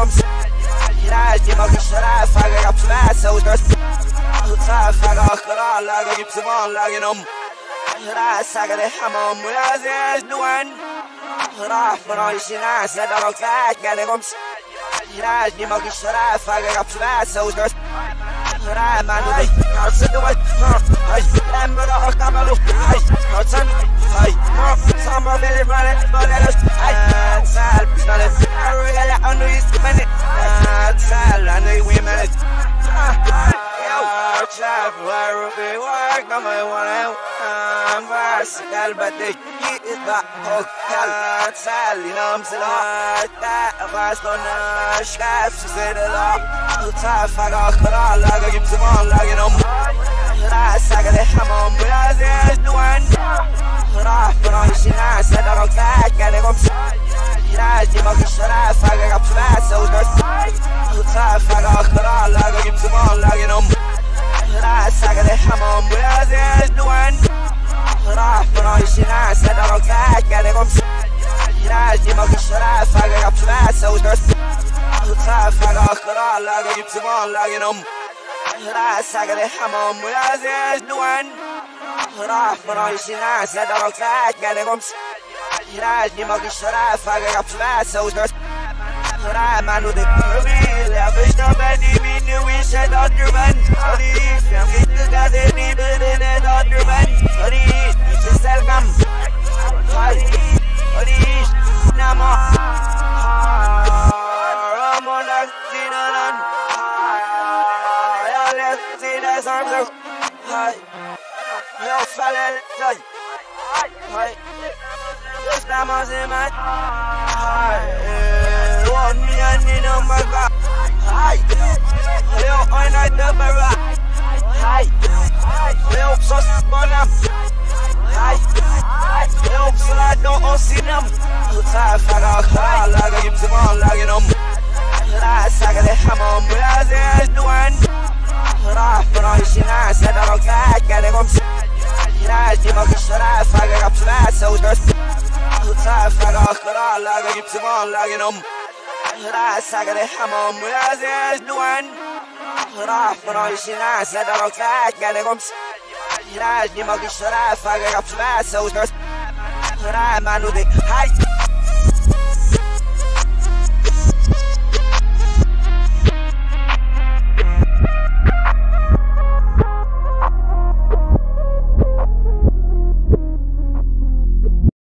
يراجي ما كشرا فاقا بفلاس وجرس فاقا اخرى لاقا جيب زمان لاقي نم راس اقل حمام ولازيز نوان راح برايشي ناس ندرك فاك قال غمس يراجي ما كشرا فاقا بفلاس وجرس راما نودي كارسد وات هاي لامبرا اكملو هاي كارسن هاي سامر بيلي رانت بلدس هاي سال بسنالت رجال عنو يستمنت سال عنو ويمنت شاف وارفي وارك ما يوانا بس قلبتي يتبع هوكال سال ينام سلام تافاس كنا شاف سيد الله تافاق اخرى لاقا جيب زمان لاقي نم راس اقل حمام ولازيز نوان راح برايشي ناس ندرك فاك قال غمس يراجي ما كشرا فاقا بفلاس وجرس تافاق اخرى لاقا جيب زمان لاقي نم راس اقل حمام ولازيز نوان راح برايشي ناس ندرك فاك قال غمس يراجي ما كشرا فاقا بفلاس وجرس تافاق اخرى لاقا جيب زمان لاقي نم راس اقل حمام ولازيز نوان راح برايشي ناس ندرك فاك قال غمس يراجي ما كشرا فاقا بفلاس وجرس راما نودي ربيل بشتا بدي مني ويشد أدربن ريش فهم كيف قادرني بدن أدربن ريش يتسلقم هاي ريش نما رمونك زينان يا لك زينة سامسك هاي يا فلل هاي هاي يسلم زمان هاي want me and you know my God. Hi, yo, I know the barra. Hi, yo, so sponam. Hi, yo, so I don't see them. Tafaga, laga, give them all, lagging them. Rasaga, the hammer, there's no one. Rafaishina, said I don't get them. Raji, Makashara, Faga, Flash, so just Tafaga, laga, give them all, lagging them. راس اقل حمام ولازيز نوان راح برايشي ناس ندرك فاك قال غمس يراجي ما كشرا فاقا بفلاس وجرس راما نودي هاي